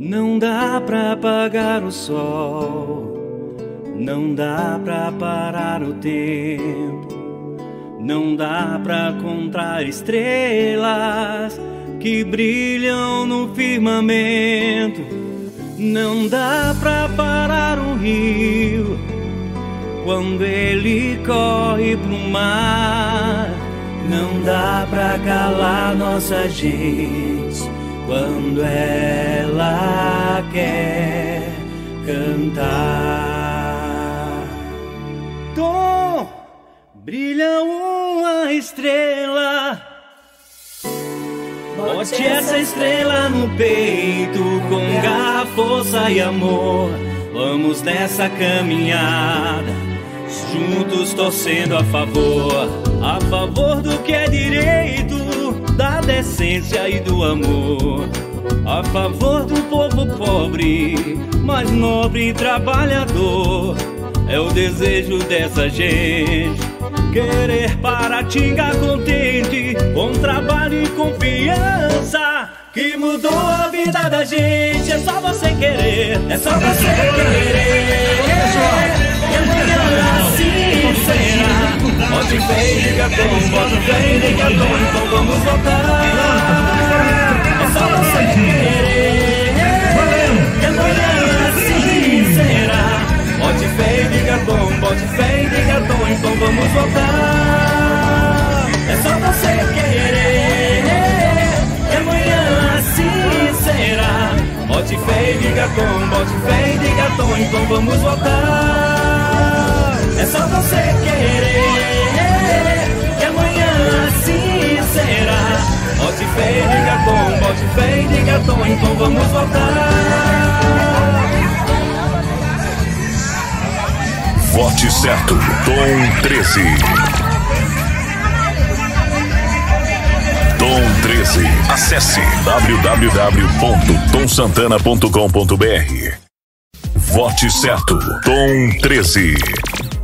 Não dá pra apagar o sol, não dá pra parar o tempo, não dá pra contar estrelas que brilham no firmamento, não dá pra parar um rio quando ele corre pro mar, não dá pra calar nossa gente quando ela quer cantar. Tom, brilha uma estrela, bote essa estrela no peito com garra, força e amor. Vamos nessa caminhada, juntos torcendo a favor do que é direito, da decência e do amor, a favor do povo pobre, mas nobre e trabalhador. É o desejo dessa gente, querer Paratinga contente, com trabalho e confiança, que mudou a vida da gente. É só você querer, é só você querer, e amanhã assim será. Bote fé e liga tom, bote fé e liga tom, então vamos voltar. É só você querer, e amanhã assim será. Bote fé e liga tom, bote fé e liga tom, então vamos voltar. É só você querer, e amanhã assim será. Bote fé e liga tom, bote fé e liga tom, então vamos voltar. É só você querer, que amanhã assim será. Bote fé e liga tom, bote fé e liga tom, então vamos voltar. Vote certo, Tom 13. Tom 13. Acesse www.tomsantana.com.br. Vote certo, Tom 13.